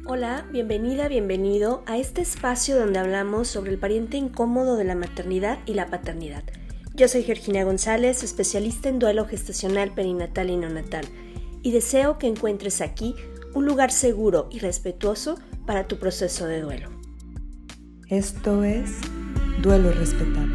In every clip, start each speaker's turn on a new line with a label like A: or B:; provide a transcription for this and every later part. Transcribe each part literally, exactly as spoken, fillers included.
A: Hola, bienvenida, bienvenido a este espacio donde hablamos sobre el pariente incómodo de la maternidad y la paternidad. Yo soy Georgina González, especialista en duelo gestacional, perinatal y neonatal, y deseo que encuentres aquí un lugar seguro y respetuoso para tu proceso de duelo.
B: Esto es Duelo Respetado.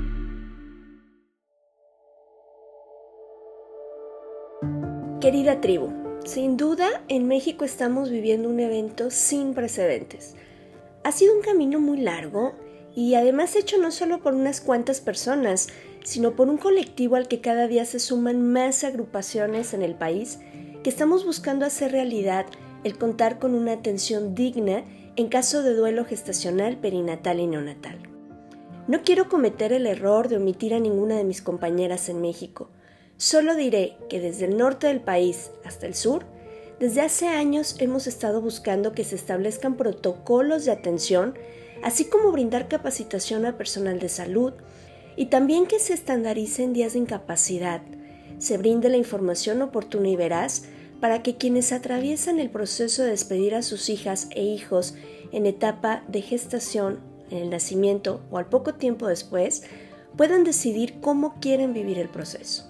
A: Querida tribu, sin duda en México estamos viviendo un evento sin precedentes. Ha sido un camino muy largo y además hecho no solo por unas cuantas personas, sino por un colectivo al que cada día se suman más agrupaciones en el país que estamos buscando hacer realidad el contar con una atención digna en caso de duelo gestacional, perinatal y neonatal. No quiero cometer el error de omitir a ninguna de mis compañeras en México. Solo diré que desde el norte del país hasta el sur, desde hace años hemos estado buscando que se establezcan protocolos de atención, así como brindar capacitación a personal de salud y también que se estandaricen días de incapacidad, se brinde la información oportuna y veraz para que quienes atraviesan el proceso de despedir a sus hijas e hijos en etapa de gestación, en el nacimiento o al poco tiempo después, puedan decidir cómo quieren vivir el proceso.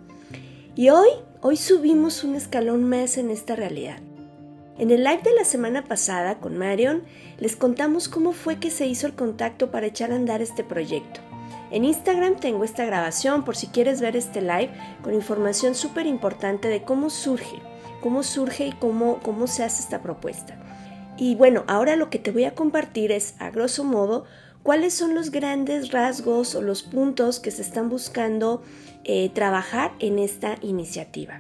A: Y hoy, hoy subimos un escalón más en esta realidad. En el live de la semana pasada con Marion, les contamos cómo fue que se hizo el contacto para echar a andar este proyecto. En Instagram tengo esta grabación por si quieres ver este live con información súper importante de cómo surge, cómo surge y cómo, cómo se hace esta propuesta. Y bueno, ahora lo que te voy a compartir es, a grosso modo, cuáles son los grandes rasgos o los puntos que se están buscando eh, trabajar en esta iniciativa.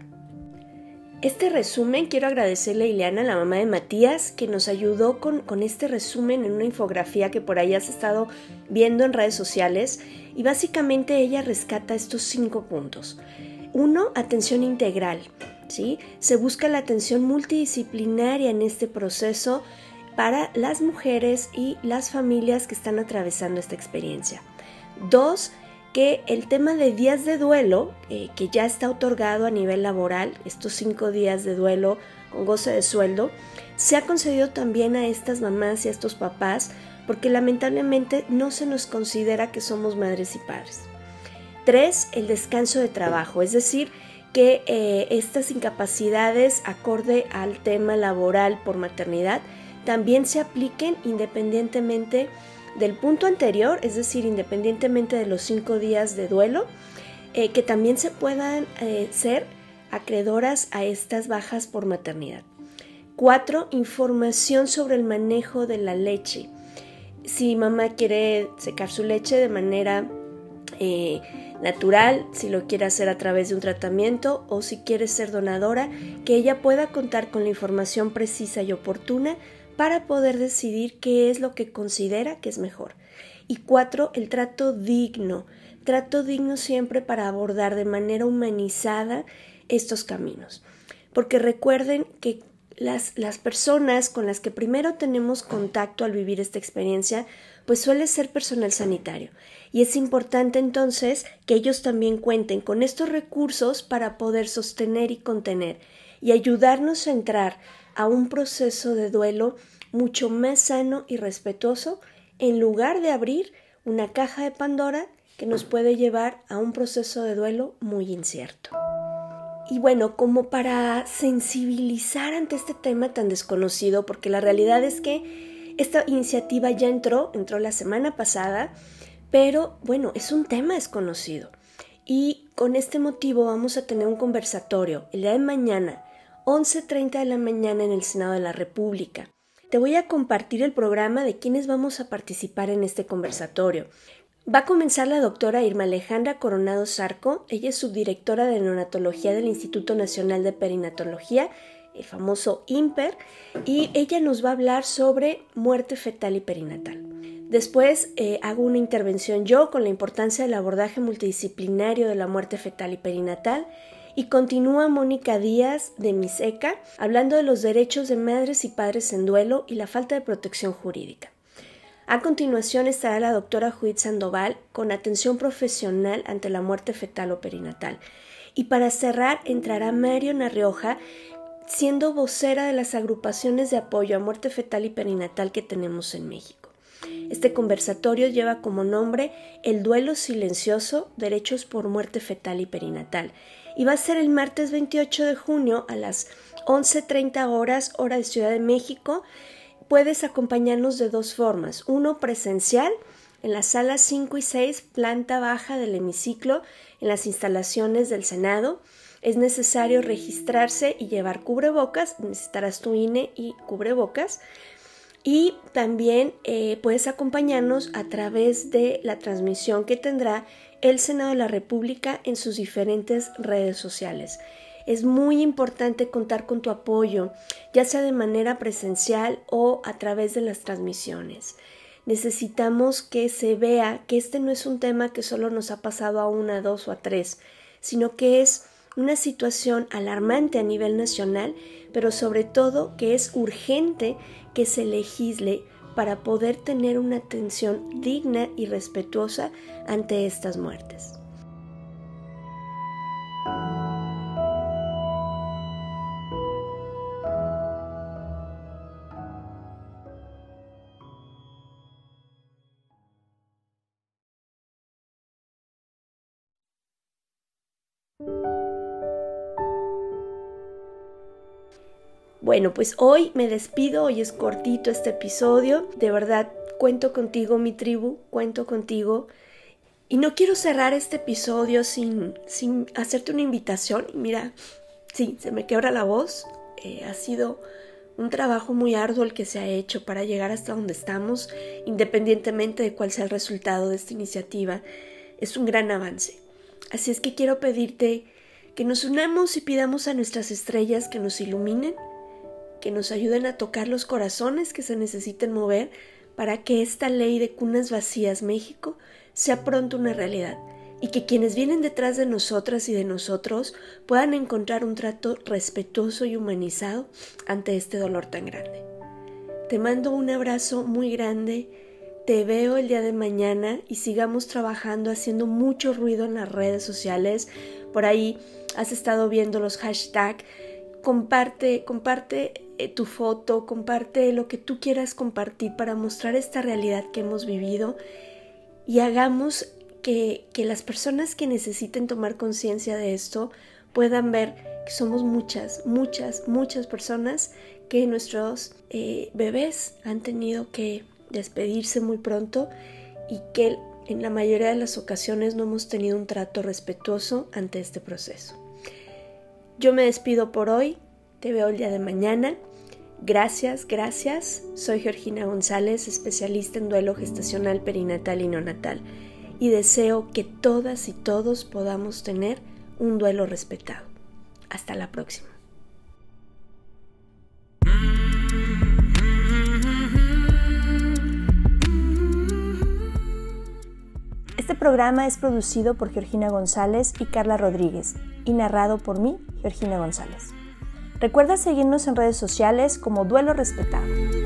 A: Este resumen quiero agradecerle a Ileana, la mamá de Matías, que nos ayudó con, con este resumen en una infografía que por ahí has estado viendo en redes sociales, y básicamente ella rescata estos cinco puntos. Uno, atención integral, ¿sí? Se busca la atención multidisciplinaria en este proceso para las mujeres y las familias que están atravesando esta experiencia. Dos, que el tema de días de duelo, eh, que ya está otorgado a nivel laboral, estos cinco días de duelo con goce de sueldo, se ha concedido también a estas mamás y a estos papás, porque lamentablemente no se nos considera que somos madres y padres. Tres, el descanso de trabajo, es decir, que eh, estas incapacidades acorde al tema laboral por maternidad también se apliquen independientemente del punto anterior, es decir, independientemente de los cinco días de duelo, eh, que también se puedan eh, ser acreedoras a estas bajas por maternidad. Cuatro, información sobre el manejo de la leche. Si mamá quiere secar su leche de manera eh, natural, si lo quiere hacer a través de un tratamiento o si quiere ser donadora, que ella pueda contar con la información precisa y oportuna para poder decidir qué es lo que considera que es mejor. Y cuatro, el trato digno. Trato digno siempre para abordar de manera humanizada estos caminos. Porque recuerden que las, las personas con las que primero tenemos contacto al vivir esta experiencia, pues suele ser personal sanitario. Y es importante entonces que ellos también cuenten con estos recursos para poder sostener y contener y ayudarnos a entrar a un proceso de duelo mucho más sano y respetuoso, en lugar de abrir una caja de Pandora que nos puede llevar a un proceso de duelo muy incierto. Y bueno, como para sensibilizar ante este tema tan desconocido, porque la realidad es que esta iniciativa ya entró, entró la semana pasada, pero bueno, es un tema desconocido. Y con este motivo vamos a tener un conversatorio el día de mañana, once treinta de la mañana en el Senado de la República. Te voy a compartir el programa de quienes vamos a participar en este conversatorio. Va a comenzar la doctora Irma Alejandra Coronado Zarco. Ella es subdirectora de neonatología del Instituto Nacional de Perinatología, el famoso INPER, y ella nos va a hablar sobre muerte fetal y perinatal. Después eh, hago una intervención yo con la importancia del abordaje multidisciplinario de la muerte fetal y perinatal. Y continúa Mónica Díaz de MISECA hablando de los derechos de madres y padres en duelo y la falta de protección jurídica. A continuación estará la doctora Judith Sandoval con atención profesional ante la muerte fetal o perinatal. Y para cerrar entrará Marion Arrioja siendo vocera de las agrupaciones de apoyo a muerte fetal y perinatal que tenemos en México. Este conversatorio lleva como nombre El duelo silencioso, derechos por muerte fetal y perinatal, y va a ser el martes veintiocho de junio a las once treinta horas, hora de Ciudad de México. Puedes acompañarnos de dos formas, uno presencial en las salas cinco y seis, planta baja del hemiciclo, en las instalaciones del Senado. Es necesario registrarse y llevar cubrebocas, necesitarás tu I N E y cubrebocas. Y también eh, puedes acompañarnos a través de la transmisión que tendrá el Senado de la República en sus diferentes redes sociales. Es muy importante contar con tu apoyo, ya sea de manera presencial o a través de las transmisiones. Necesitamos que se vea que este no es un tema que solo nos ha pasado a una, a dos o a tres, sino que es una situación alarmante a nivel nacional, pero sobre todo que es urgente que se legisle para poder tener una atención digna y respetuosa ante estas muertes. Bueno, pues hoy me despido, hoy es cortito este episodio, de verdad cuento contigo mi tribu, cuento contigo y no quiero cerrar este episodio sin, sin hacerte una invitación. Mira, sí, se me quebra la voz, eh, ha sido un trabajo muy arduo el que se ha hecho para llegar hasta donde estamos, independientemente de cuál sea el resultado de esta iniciativa, es un gran avance. Así es que quiero pedirte que nos unamos y pidamos a nuestras estrellas que nos iluminen, que nos ayuden a tocar los corazones que se necesiten mover para que esta ley de cunas vacías México sea pronto una realidad y que quienes vienen detrás de nosotras y de nosotros puedan encontrar un trato respetuoso y humanizado ante este dolor tan grande. Te mando un abrazo muy grande, te veo el día de mañana y sigamos trabajando haciendo mucho ruido en las redes sociales. Por ahí has estado viendo los hashtags. Comparte, comparte eh, tu foto, comparte lo que tú quieras compartir para mostrar esta realidad que hemos vivido y hagamos que, que las personas que necesiten tomar conciencia de esto puedan ver que somos muchas, muchas, muchas personas que nuestros eh, bebés han tenido que despedirse muy pronto y que en la mayoría de las ocasiones no hemos tenido un trato respetuoso ante este proceso. Yo me despido por hoy, te veo el día de mañana. Gracias, gracias. Soy Georgina González, especialista en duelo gestacional, perinatal y neonatal, y deseo que todas y todos podamos tener un duelo respetado. Hasta la próxima.
C: Este programa es producido por Georgina González y Carla Rodríguez y narrado por mí, Georgina González. Recuerda seguirnos en redes sociales como Duelo Respetado.